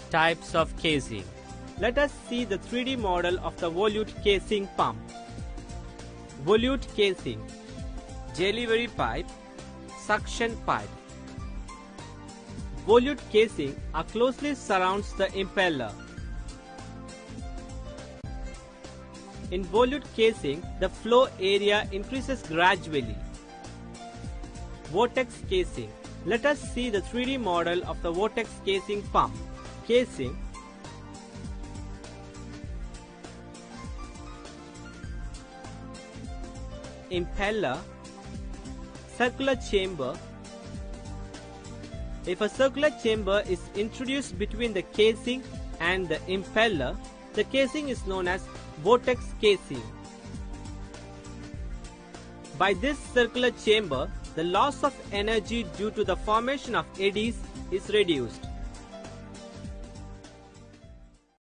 Types of casing. Let us see the 3D model of the volute casing pump. Volute casing, delivery pipe, suction pipe. Volute casing closely surrounds the impeller. In volute casing, the flow area increases gradually. Vortex casing. Let us see the 3D model of the vortex casing pump. Casing, impeller, circular chamber. If a circular chamber is introduced between the casing and the impeller, the casing is known as vortex casing. By this circular chamber, the loss of energy due to the formation of eddies is reduced.